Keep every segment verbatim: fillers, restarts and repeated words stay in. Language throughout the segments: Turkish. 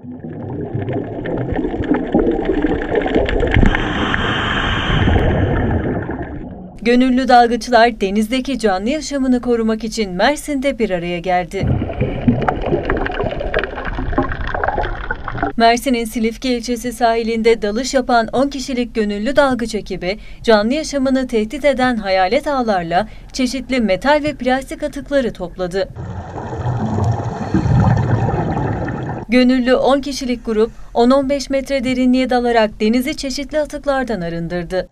Gönüllü dalgıçlar denizdeki canlı yaşamını korumak için Mersin'de bir araya geldi. Mersin'in Silifke ilçesi sahilinde dalış yapan on kişilik gönüllü dalgıç ekibi, canlı yaşamını tehdit eden hayalet ağlarla çeşitli metal ve plastik atıkları topladı. Gönüllü on kişilik grup on on beş metre derinliğe dalarak denizi çeşitli atıklardan arındırdı.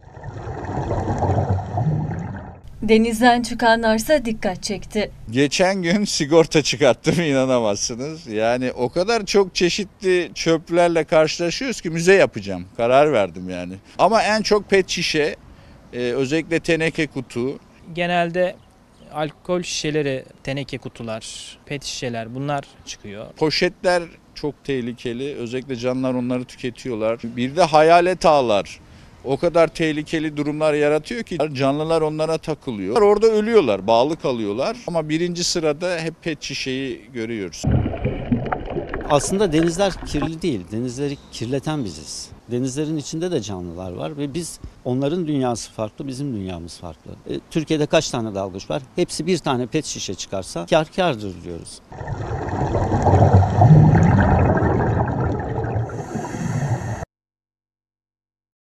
Denizden çıkanlarsa dikkat çekti. Geçen gün sigorta çıkarttım, inanamazsınız. Yani o kadar çok çeşitli çöplerle karşılaşıyoruz ki müze yapacağım. Karar verdim yani. Ama en çok pet şişe, e, özellikle teneke kutu. Genelde alkol şişeleri, teneke kutular, pet şişeler bunlar çıkıyor. Poşetler çok tehlikeli. Özellikle canlılar onları tüketiyorlar. Bir de hayalet ağlar. O kadar tehlikeli durumlar yaratıyor ki canlılar onlara takılıyor. Orada ölüyorlar, bağlı kalıyorlar. Ama birinci sırada hep pet şişeyi görüyoruz. Aslında denizler kirli değil, denizleri kirleten biziz. Denizlerin içinde de canlılar var ve biz, onların dünyası farklı, bizim dünyamız farklı. E, Türkiye'de kaç tane dalgıç var? Hepsi bir tane pet şişe çıkarsa kâr kârdır diyoruz.